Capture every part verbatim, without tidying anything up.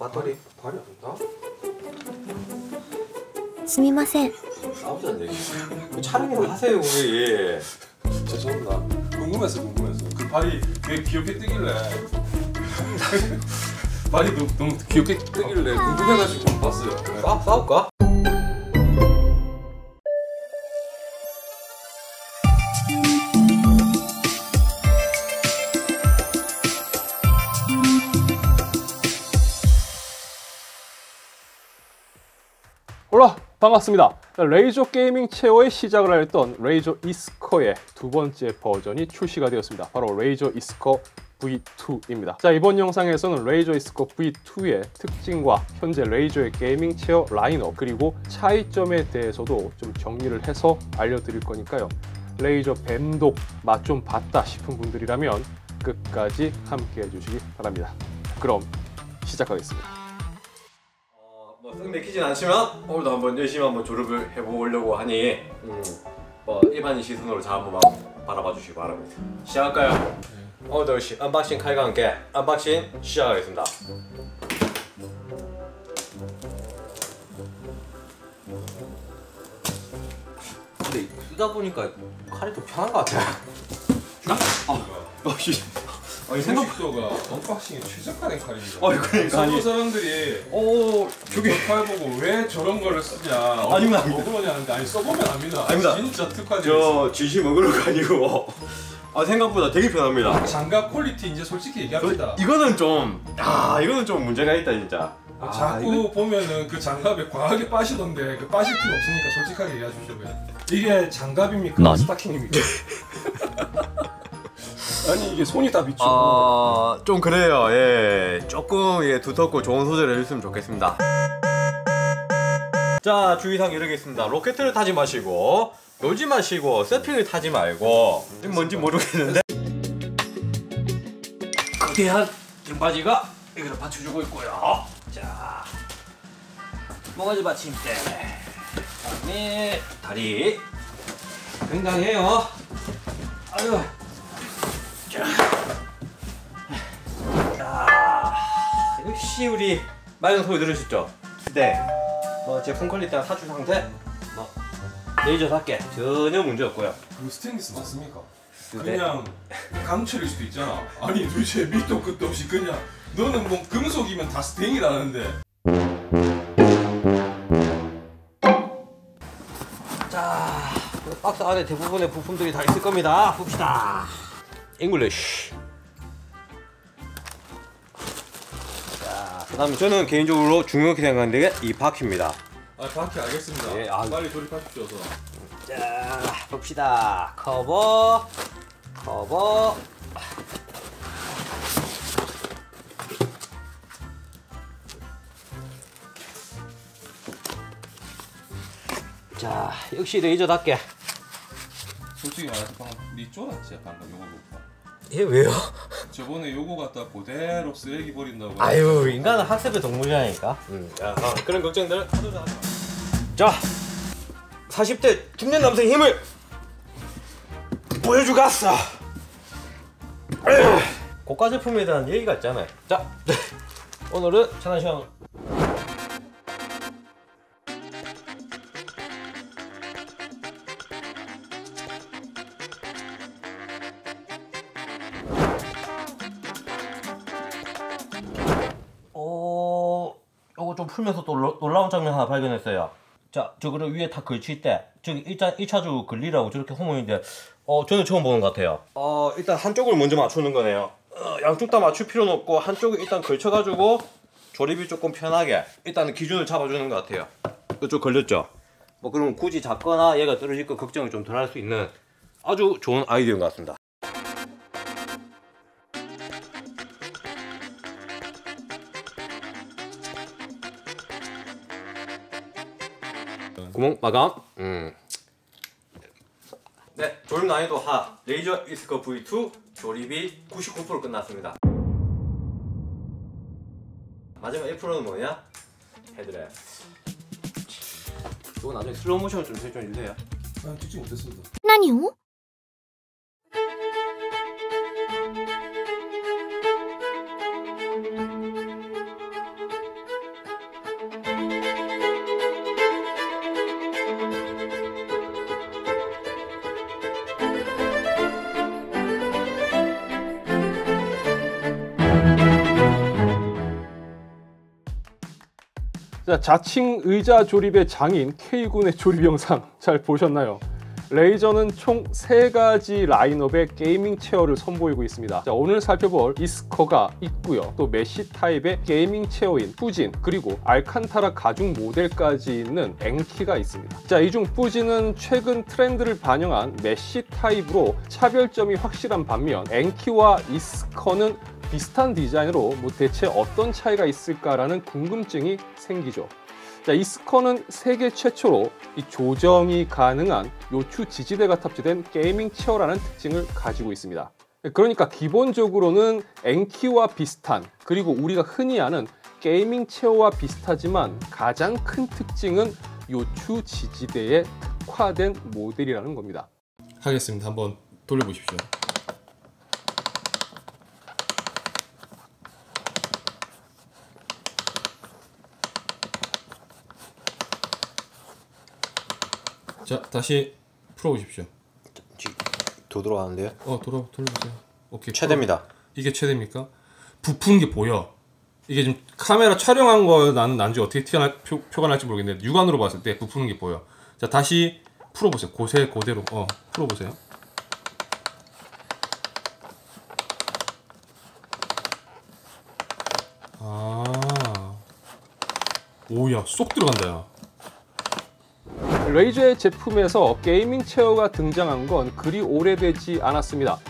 배터리 발이 안 된다? すみません. 싸우자는 얘기. 촬영을 하세요 우리. 죄송합니다. 궁금했어 궁금했어. 그 발이 왜 귀엽게 뜨길래 발이 너무, 너무 귀엽게 뜨길래 궁금해가지고 봤어요. 네. 싸, 싸울까? 올라! 반갑습니다. 레이저 게이밍 체어의 시작을 알렸던 레이저 이스커의 두 번째 버전이 출시가 되었습니다. 바로 레이저 이스커 브이 투입니다. 자, 이번 영상에서는 레이저 이스커 브이 투의 특징과 현재 레이저의 게이밍 체어 라인업 그리고 차이점에 대해서도 좀 정리를 해서 알려드릴 거니까요. 레이저 뱀독 맛 좀 봤다 싶은 분들이라면 끝까지 함께 해주시기 바랍니다. 그럼 시작하겠습니다. 썩 내키진 않지만 오늘도 한번 열심히 한번 조립을 해보려고 하니 음, 뭐 일반인 시선으로 잘 한번 바라봐 주시기 바랍니다. 시작할까요? 네. 오늘도 역시 언박싱 칼과 함께 언박싱 시작하겠습니다. 근데 쓰다 보니까 칼이 더 편한 것 같아요. 아, 어, 아니 생각보다 언박싱에 최적화된 칼입니다. 어, 그러니까 아니 사람들이 오 저기 칼 보고 왜 저런 거를 쓰냐, 아닙니다. 뭐 그러냐는데 아니 써보면 압니다. 아닙니다. 진짜 특화되어 저 진심 먹으러 가지고 아 생각보다 되게 편합니다. 장갑 퀄리티 이제 솔직히 얘기합니다. 저, 이거는 좀, 아 이거는 좀 문제가 있다 진짜. 아, 자꾸 이거... 보면은 그 장갑에 과하게 빠시던데 그 빠실 필요 없으니까 솔직하게 얘기해 주시고요. 이게 장갑입니까? 난? 스타킹입니까? 아니 이게 손이 다 비추고. 아, 좀 그래요. 예, 조금 예, 두텁고 좋은 소재를 해줬으면 좋겠습니다. 자, 주의사항 이렇게 있습니다. 로켓을 타지 마시고 놀지 마시고 서핑을 타지 말고 지금 뭔지 모르겠는데 거대한 등받이가 이걸 받쳐주고 있고요. 자, 몽가지 받침대 그다음에 다리 굉장해요. 아유. 자, 역시 우리 맑은 소리 들으셨죠? 네. 뭐 제품 퀄리티나 사출 상태, 뭐 레이저답게 전혀 문제 없고요. 이거 스테인리스 맞습니까? 네. 그냥 강철일 수도 있잖아. 아니 도대체 밑도 끝도 없이 그냥 너는 뭐 금속이면 다 스테인이라는데. 자, 박스 안에 대부분의 부품들이 다 있을 겁니다. 봅시다. 잉글리쉬. 자, 그다음에 저는 개인적으로 중요하게 생각하는 게 이 바퀴입니다. 아, 바퀴 알겠습니다. 예, 아, 빨리 조립하십시오. 자, 봅시다. 커버, 커버. 자, 역시 레이저답게. 솔직히 말해서 방금 니 쫄았지 방금 요거 보고. 얘 왜요? 저번에 요거 갖다 그대로 쓰레기 버린다고. 아유, 인간은 학습의 동물이라니까. 음, 야, 어, 그런 걱정들 하지 마. 자, 사십 대 중년 남성의 힘을 보여주겠어. 고가 제품에 대한 얘기가 있잖아요. 자, 오늘은 천안 시험. 좀 풀면서 또 놀라운 장면 하나 발견했어요. 자, 저거를 위에 다 걸칠 때 저기 일단 일 차주 걸리라고 저렇게 호모인데 어 저는 처음 보는 것 같아요. 어 일단 한쪽을 먼저 맞추는 거네요. 어, 양쪽 다 맞출 필요는 없고 한쪽에 일단 걸쳐가지고 조립이 조금 편하게 일단은 기준을 잡아주는 것 같아요. 이쪽 걸렸죠? 뭐 그럼 굳이 작거나 얘가 떨어질 거 걱정을 좀 덜 할 수 있는 아주 좋은 아이디어인 것 같습니다. 구멍 마감. 음. 네, 조립 난이도 하 레이저 이스커 브이 투 조립이 구십구 퍼센트 끝났습니다. 마지막 일 퍼센트는 뭐냐? 헤드랩. 이거 나중에 슬로우 모션 좀 설정해 주세요. 아, 찍지 못했습니다. 나니요? 자, 자칭 의자 조립의 장인 K군의 조립 영상 잘 보셨나요? 레이저는 총 세 가지 라인업의 게이밍 체어를 선보이고 있습니다. 자, 오늘 살펴볼 이스커가 있고요. 또 메쉬 타입의 게이밍 체어인 푸진, 그리고 알칸타라 가죽 모델까지 있는 엔키가 있습니다. 자, 이 중 푸진은 최근 트렌드를 반영한 메쉬 타입으로 차별점이 확실한 반면 엔키와 이스커는 비슷한 디자인으로 뭐 대체 어떤 차이가 있을까라는 궁금증이 생기죠. 자, 이스커는 세계 최초로 이 조정이 가능한 요추 지지대가 탑재된 게이밍 체어라는 특징을 가지고 있습니다. 그러니까 기본적으로는 엔키와 비슷한, 그리고 우리가 흔히 아는 게이밍 체어와 비슷하지만 가장 큰 특징은 요추 지지대에 특화된 모델이라는 겁니다. 하겠습니다. 한번 돌려보십시오. 자, 다시 풀어보십시오. 더 들어가는데요? 어, 돌아, 돌려보세요. 오케이. 최대입니다. 풀어. 이게 최대입니까? 부푸는 게 보여. 이게 지금 카메라 촬영한 거 나는 난지 어떻게 튀어날, 표, 표가 날지 모르겠는데 육안으로 봤을 때 부푸는 게 보여. 자, 다시 풀어보세요. 고세, 그대로. 어, 풀어보세요. 아. 오야, 쏙 들어간다, 야. 레이저의 제품에서 게이밍 체어가 등장한 건 그리 오래되지 않았습니다.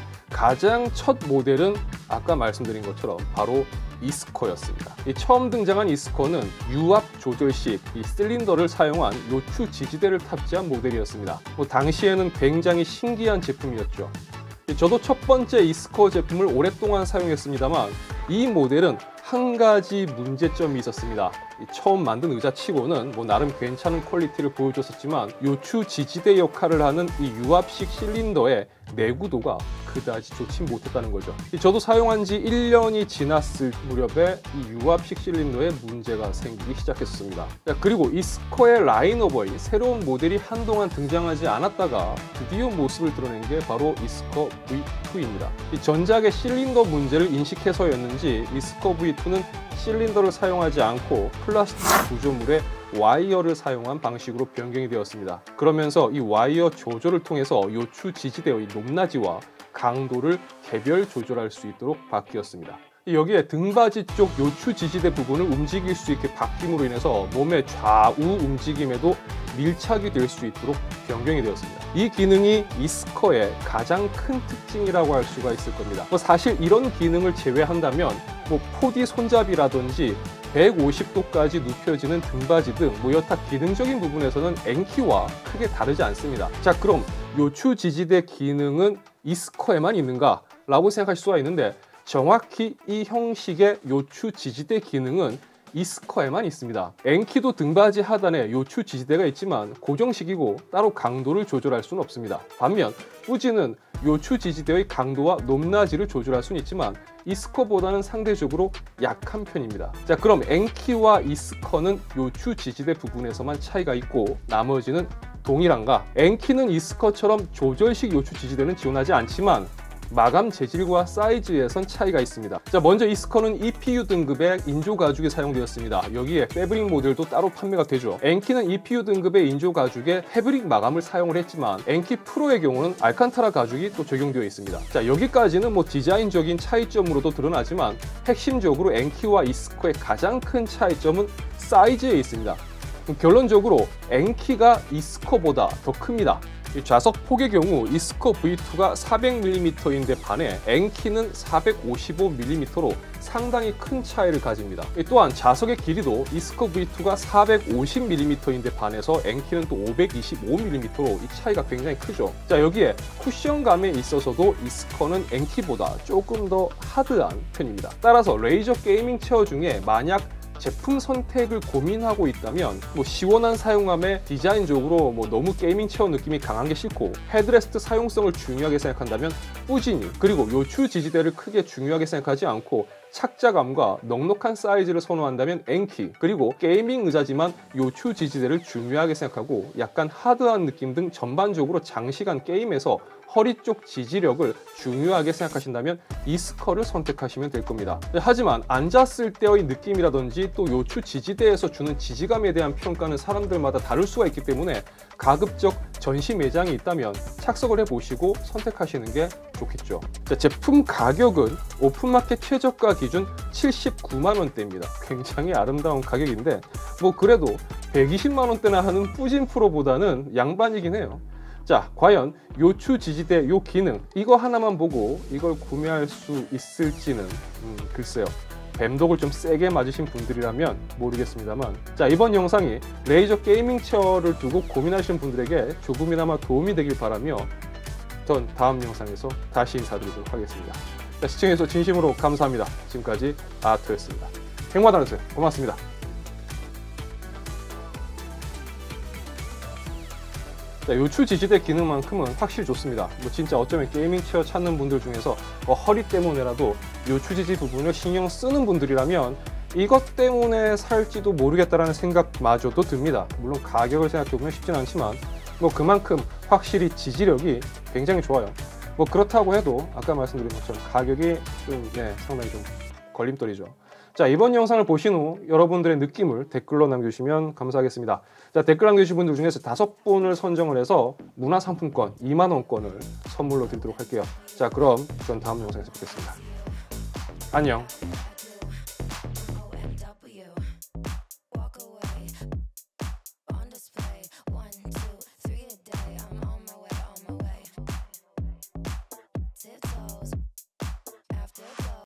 가장 첫 모델은 아까 말씀드린 것처럼 바로 이스커였습니다. 이 처음 등장한 이스커는 유압 조절식 이 실린더를 사용한 요추 지지대를 탑재한 모델이었습니다. 뭐 당시에는 굉장히 신기한 제품이었죠. 저도 첫 번째 이스커 제품을 오랫동안 사용했습니다만 이 모델은 한 가지 문제점이 있었습니다. 처음 만든 의자 치고는 뭐 나름 괜찮은 퀄리티를 보여줬었지만 요추 지지대 역할을 하는 이 유압식 실린더의 내구도가 그다지 좋지 못했다는 거죠. 저도 사용한 지 일 년이 지났을 무렵에 이 유압식 실린더에 문제가 생기기 시작했습니다. 그리고 이스커의 라인오버인 새로운 모델이 한동안 등장하지 않았다가 드디어 모습을 드러낸 게 바로 이스커 브이 투입니다. 이 전작의 실린더 문제를 인식해서였는지 이스커 브이 투는 실린더를 사용하지 않고 플라스틱 구조물에 와이어를 사용한 방식으로 변경이 되었습니다. 그러면서 이 와이어 조절을 통해서 요추 지지대의 높낮이와 강도를 개별 조절할 수 있도록 바뀌었습니다. 여기에 등받이 쪽 요추 지지대 부분을 움직일 수 있게 바뀜으로 인해서 몸의 좌우 움직임에도 밀착이 될 수 있도록 변경이 되었습니다. 이 기능이 이스커의 가장 큰 특징이라고 할 수가 있을 겁니다. 뭐 사실 이런 기능을 제외한다면 뭐 포디 손잡이라든지 백오십 도까지 눕혀지는 등받이 등 뭐 여타 기능적인 부분에서는 엔키와 크게 다르지 않습니다. 자, 그럼 요추 지지대 기능은 이스커에만 있는가? 라고 생각할 수가 있는데 정확히 이 형식의 요추 지지대 기능은 이스커에만 있습니다. 엔키도 등받이 하단에 요추 지지대가 있지만 고정식이고 따로 강도를 조절할 수는 없습니다. 반면 푸진은 요추 지지대의 강도와 높낮이를 조절할 수는 있지만 이스커보다는 상대적으로 약한 편입니다. 자, 그럼 엔키와 이스커는 요추 지지대 부분에서만 차이가 있고 나머지는 동일한가? 엔키는 이스커처럼 조절식 요추 지지대는 지원하지 않지만 마감 재질과 사이즈에선 차이가 있습니다. 자, 먼저 이스커는 이피유 등급의 인조 가죽이 사용되었습니다. 여기에 패브릭 모델도 따로 판매가 되죠. 엔키는 이피유 등급의 인조 가죽에 패브릭 마감을 사용을 했지만 엔키 프로의 경우는 알칸타라 가죽이 또 적용되어 있습니다. 자, 여기까지는 뭐 디자인적인 차이점으로도 드러나지만 핵심적으로 엔키와 이스커의 가장 큰 차이점은 사이즈에 있습니다. 결론적으로 엔키가 이스커보다 더 큽니다. 이 좌석 폭의 경우 이스커 브이 투가 사백 밀리미터인데 반해 엔키는 사백오십오 밀리미터로 상당히 큰 차이를 가집니다. 또한 좌석의 길이도 이스커 브이 투가 사백오십 밀리미터인데 반해서 엔키는 또 오백이십오 밀리미터로 이 차이가 굉장히 크죠. 자, 여기에 쿠션감에 있어서도 이스커는 엔키보다 조금 더 하드한 편입니다. 따라서 레이저 게이밍 체어 중에 만약 제품 선택을 고민하고 있다면 뭐 시원한 사용감에 디자인적으로 뭐 너무 게이밍 체어 느낌이 강한 게 싫고 헤드레스트 사용성을 중요하게 생각한다면 푸진이, 그리고 요추 지지대를 크게 중요하게 생각하지 않고 착자감과 넉넉한 사이즈를 선호한다면 엔키, 그리고 게이밍 의자지만 요추 지지대를 중요하게 생각하고 약간 하드한 느낌 등 전반적으로 장시간 게임에서 허리 쪽 지지력을 중요하게 생각하신다면 이스커를 선택하시면 될 겁니다. 하지만 앉았을 때의 느낌이라든지 또 요추 지지대에서 주는 지지감에 대한 평가는 사람들마다 다를 수가 있기 때문에 가급적 전시 매장이 있다면 착석을 해보시고 선택하시는 게 좋겠죠. 자, 제품 가격은 오픈마켓 최저가 기준 칠십구만 원대입니다. 굉장히 아름다운 가격인데 뭐 그래도 백이십만 원대나 하는 뿌진 프로보다는 양반이긴 해요. 자, 과연 요추 지지대 요 기능 이거 하나만 보고 이걸 구매할 수 있을지는 음, 글쎄요. 뱀독을 좀 세게 맞으신 분들이라면 모르겠습니다만, 자, 이번 영상이 레이저 게이밍 체어를 두고 고민하시는 분들에게 조금이나마 도움이 되길 바라며 전 다음 영상에서 다시 인사드리도록 하겠습니다. 자, 시청해주셔서 진심으로 감사합니다. 지금까지 아토였습니다. 행마다 하세요. 고맙습니다. 자, 요추 지지대 기능만큼은 확실히 좋습니다. 뭐 진짜 어쩌면 게이밍 체어 찾는 분들 중에서 뭐 허리 때문에라도 요추 지지 부분을 신경 쓰는 분들이라면 이것 때문에 살지도 모르겠다라는 생각마저도 듭니다. 물론 가격을 생각해보면 쉽진 않지만 뭐 그만큼 확실히 지지력이 굉장히 좋아요. 뭐 그렇다고 해도 아까 말씀드린 것처럼 가격이 좀 네, 상당히 좀 걸림돌이죠. 자, 이번 영상을 보신 후 여러분들의 느낌을 댓글로 남겨주시면 감사하겠습니다. 자, 댓글 남겨주신 분들 중에서 다섯 분을 선정을 해서 문화상품권 이만 원권을 선물로 드리도록 할게요. 자, 그럼 전 다음 영상에서 뵙겠습니다. 안녕.